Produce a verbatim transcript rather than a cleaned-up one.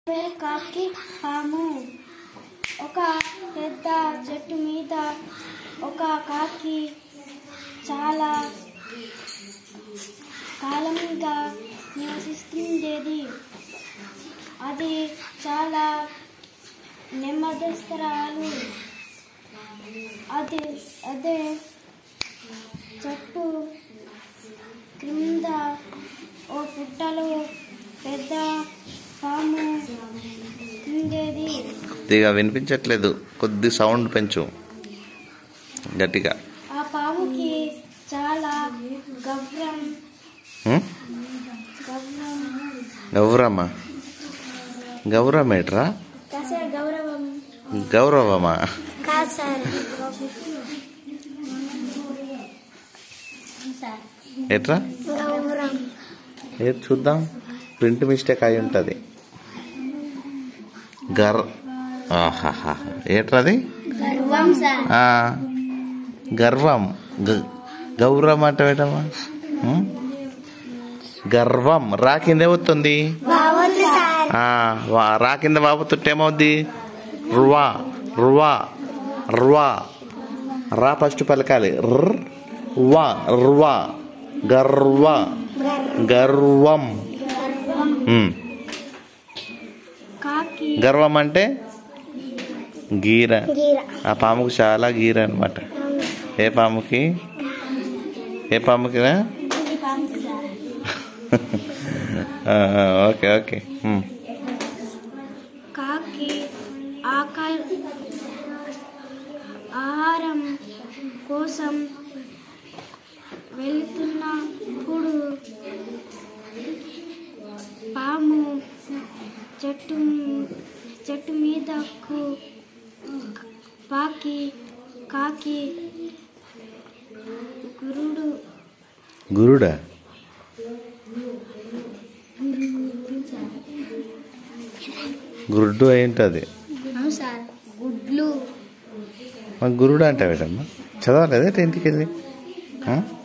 కాకి పాము. ఒక పెద్ద చెట్టు మీద ఒక కాకి చాలా కాలంగా నివసిస్తుండేది. అది చాలా నెమ్మదిస్తరాలు. అది అదే చెట్టు క్రింద ఓ పుట్టలో పెద్ద పాము ఉండేది. కొద్దిగా వినిపించట్లేదు, కొద్ది సౌండ్ పెంచు గట్టిగా. ఆ పాముకి చాలా గౌరవం గౌరవమా గౌరవం ఏట్రా? గౌరవం గౌరవమా? ఎట్రా? ఏది చూద్దాం, ప్రింట్ మిస్టేక్ అయి ఉంటుంది. గర్ ఆహాహా ఏట్రది? గర్వం. గౌరవం అంటే ఏటమ్మా? గర్వం. రా కింద ఏమవుతుంది? రా కింద బాబుతుంటే ఏమవుద్ది? రువా రువా రువా. రా ఫస్ట్ పలకాలి. రువా రువా. గర్వ గర్వం. గర్వం అంటే గీర. ఆ పాముకు చాలా గీర అనమాట. ఏ పాముకి? ఏ పాముకి? Okay okay. కాకి ఆహారం కోసం వెళుతున్నప్పుడు పాము చెట్టు చెట్టు మీదకు పాకి కాకి గురుడు గురుడా గురుడు ఏంటది? గుడ్లు. గురుడు అంటే చదవలేదే టెన్త్కి వెళ్ళి?